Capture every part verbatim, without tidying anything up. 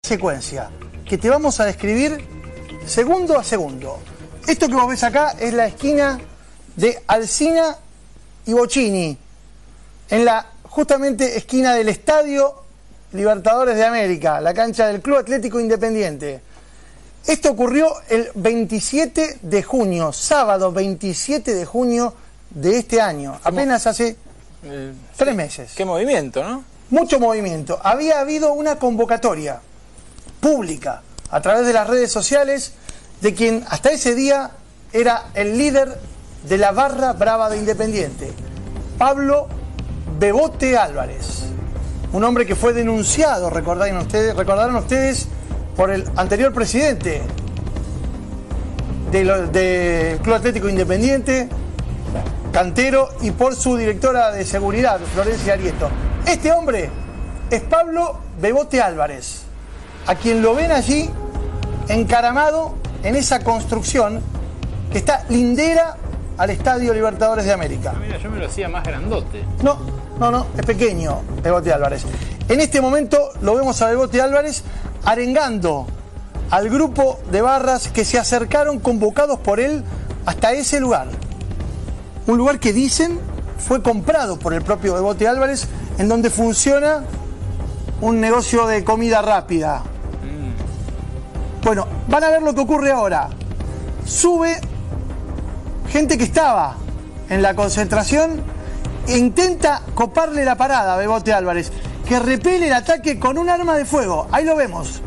secuencia que te vamos a describir segundo a segundo. Esto que vos ves acá es la esquina de Alsina y Bocchini, en la justamente esquina del Estadio Libertadores de América, la cancha del Club Atlético Independiente. Esto ocurrió el veintisiete de junio, sábado veintisiete de junio de este año, apenas hace eh, tres meses. Qué movimiento, ¿no? Mucho movimiento. Había habido una convocatoria pública a través de las redes sociales de quien hasta ese día era el líder de la barra brava de Independiente, Pablo Bebote Álvarez, un hombre que fue denunciado, recordarán ustedes, recordarán ustedes, por el anterior presidente del de Club Atlético Independiente, Cantero, y por su directora de seguridad, Florencia Arieto. Este hombre es Pablo Bebote Álvarez, a quien lo ven allí encaramado en esa construcción que está lindera al Estadio Libertadores de América. Ah, mira, yo me lo hacía más grandote. No, no, no, es pequeño Bebote Álvarez. En este momento lo vemos a Bebote Álvarez arengando al grupo de barras que se acercaron convocados por él hasta ese lugar. Un lugar que dicen fue comprado por el propio Bebote Álvarez, en donde funciona un negocio de comida rápida. Mm. Bueno, van a ver lo que ocurre ahora. Sube gente que estaba en la concentración e intenta coparle la parada a Bebote Álvarez, que repele el ataque con un arma de fuego. Ahí lo vemos.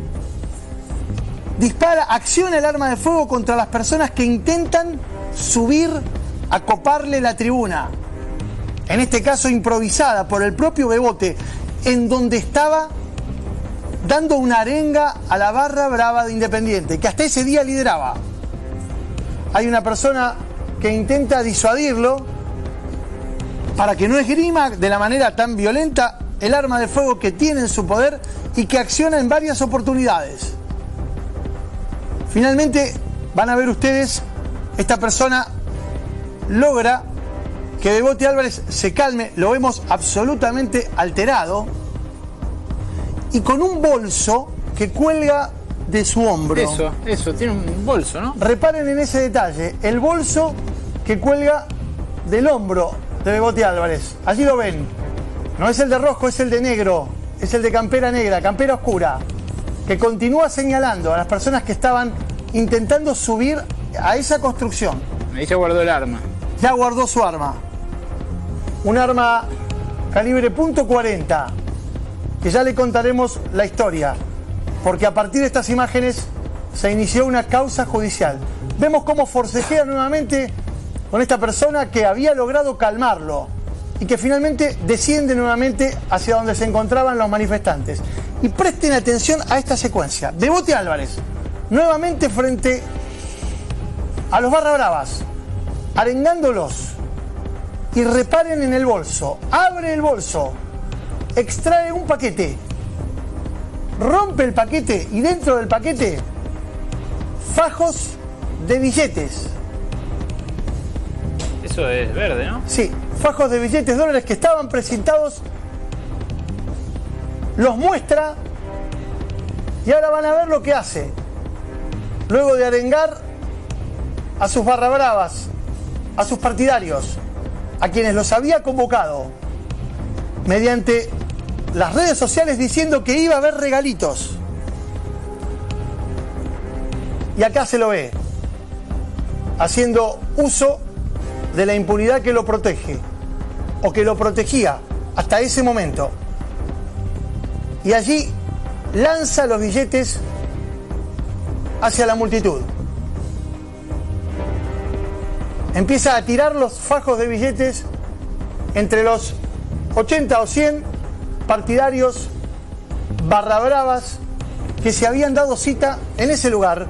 Dispara, acciona el arma de fuego contra las personas que intentan subir a coparle la tribuna. En este caso improvisada por el propio Bebote, en donde estaba dando una arenga a la barra brava de Independiente, que hasta ese día lideraba. Hay una persona que intenta disuadirlo para que no esgrima de la manera tan violenta el arma de fuego que tiene en su poder y que acciona en varias oportunidades. Finalmente, van a ver ustedes, esta persona logra que Bebote Álvarez se calme, lo vemos absolutamente alterado y con un bolso que cuelga de su hombro. Eso, eso, tiene un bolso, ¿no? Reparen en ese detalle, el bolso que cuelga del hombro de Bebote Álvarez. Allí lo ven. No es el de rojo, es el de negro, es el de campera negra, campera oscura, que continúa señalando a las personas que estaban intentando subir a esa construcción. Ahí ya guardó el arma. Ya guardó su arma. Un arma calibre punto cuarenta, que ya le contaremos la historia, porque a partir de estas imágenes se inició una causa judicial. Vemos cómo forcejea nuevamente con esta persona que había logrado calmarlo y que finalmente desciende nuevamente hacia donde se encontraban los manifestantes. Y presten atención a esta secuencia. Bebote Álvarez, nuevamente frente a los barra bravas, arengándolos. Y reparen en el bolso, abre el bolso, extrae un paquete, rompe el paquete y dentro del paquete fajos de billetes. Eso es verde, ¿no? Sí, fajos de billetes dólares que estaban presentados, los muestra y ahora van a ver lo que hace. Luego de arengar a sus barra bravas, a sus partidarios, a quienes los había convocado mediante las redes sociales diciendo que iba a haber regalitos. Y acá se lo ve, haciendo uso de la impunidad que lo protege, o que lo protegía hasta ese momento. Y allí lanza los billetes hacia la multitud. Empieza a tirar los fajos de billetes entre los ochenta o cien partidarios barra bravas que se habían dado cita en ese lugar.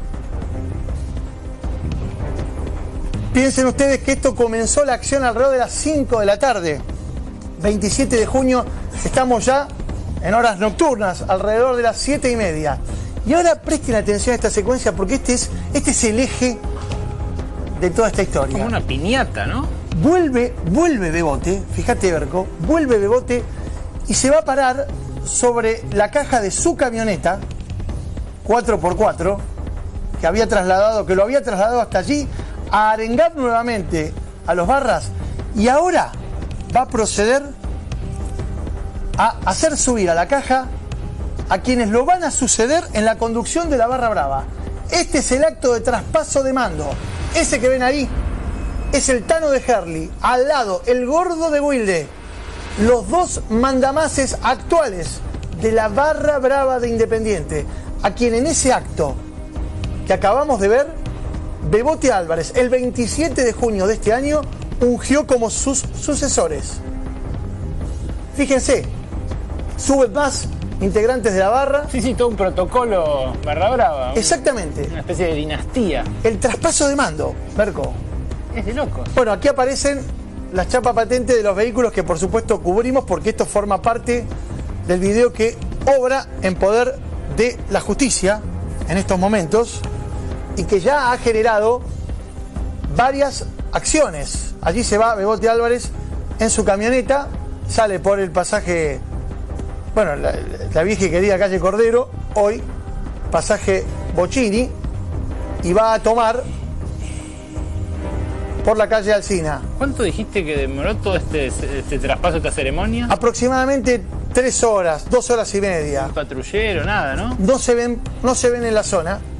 Piensen ustedes que esto comenzó la acción alrededor de las cinco de la tarde, veintisiete de junio, estamos ya en horas nocturnas, alrededor de las siete y media. Y ahora presten atención a esta secuencia porque este es, este es el eje de toda esta historia. Como una piñata, ¿no? Vuelve, vuelve Bebote, fíjate Berco, vuelve Bebote y se va a parar sobre la caja de su camioneta cuatro por cuatro que había trasladado, que lo había trasladado hasta allí, a arengar nuevamente a los barras, y ahora va a proceder a hacer subir a la caja a quienes lo van a suceder en la conducción de la barra brava. Este es el acto de traspaso de mando. Ese que ven ahí es el Tano de Herli, al lado el Gordo de Wilde, los dos mandamases actuales de la barra brava de Independiente, a quien en ese acto que acabamos de ver, Bebote Álvarez, el veintisiete de junio de este año, ungió como sus sucesores. Fíjense, suben más integrantes de la barra. Sí, sí, todo un protocolo barra brava. Exactamente. Una especie de dinastía. El traspaso de mando, Berco. Es de locos. Bueno, aquí aparecen las chapas patentes de los vehículos que por supuesto cubrimos, porque esto forma parte del video que obra en poder de la justicia en estos momentos y que ya ha generado varias acciones. Allí se va Bebote Álvarez en su camioneta, sale por el pasaje, bueno, la, la vieja y querida calle Cordero, hoy pasaje Bocchini, y va a tomar por la calle Alsina. ¿Cuánto dijiste que demoró todo este, este traspaso, esta ceremonia? Aproximadamente tres horas, dos horas y media. Un patrullero, nada, ¿no? No se ven, no se ven en la zona.